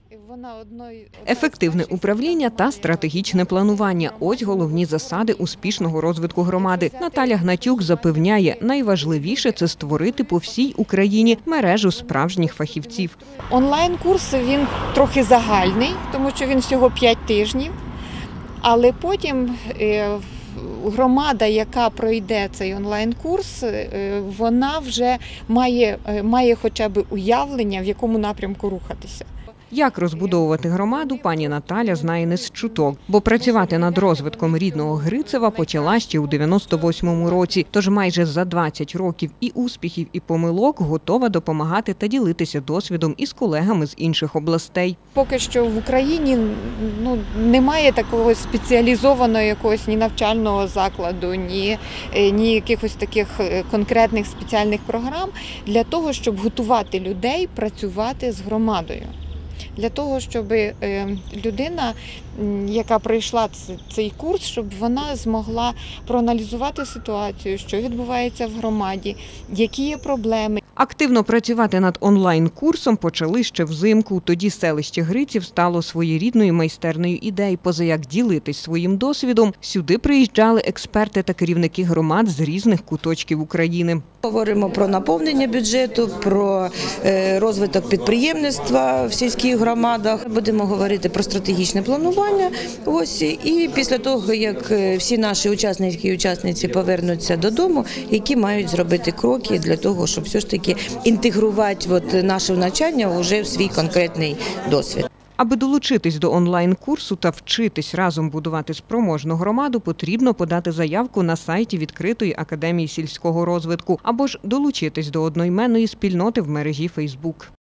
Ефективне управління та стратегічне планування – ось головні засади успішного розвитку громади. Наталя Гнатюк запевняє, найважливіше – це створити по всій Україні мережу справжніх фахівців. Онлайн-курс, він трохи загальний, тому що він всього 5 тижнів, але потім громада, яка пройде цей онлайн-курс, вона вже має хоча б уявлення, в якому напрямку рухатися. Як розбудовувати громаду, пані Наталя знає не з чуток, бо працювати над розвитком рідного Грицева почала ще у 98-му році. Тож майже за 20 років і успіхів, і помилок готова допомагати та ділитися досвідом із колегами з інших областей. Поки що в Україні немає такого спеціалізованого якогось ні навчального закладу, ні якихось таких конкретних спеціальних програм для того, щоб готувати людей працювати з громадою. Для того, щоб людина, яка пройшла цей курс, щоб вона змогла проаналізувати ситуацію, що відбувається в громаді, які є проблеми. Активно працювати над онлайн-курсом почали ще взимку. Тоді селище Гриців стало своєрідною майстерною ідей. Поза як ділитись своїм досвідом, сюди приїжджали експерти та керівники громад з різних куточків України. Говоримо про наповнення бюджету, про розвиток підприємництва в сільських громадах. Будемо говорити про стратегічне планування. І після того, як всі наші учасники і учасниці повернуться додому, які мають зробити кроки для того, щоб все ж таки інтегрувати наше навчання вже в свій конкретний досвід. Аби долучитись до онлайн-курсу та вчитись разом будувати спроможну громаду, потрібно подати заявку на сайті відкритої академії сільського розвитку або ж долучитись до одноіменної спільноти в мережі Facebook.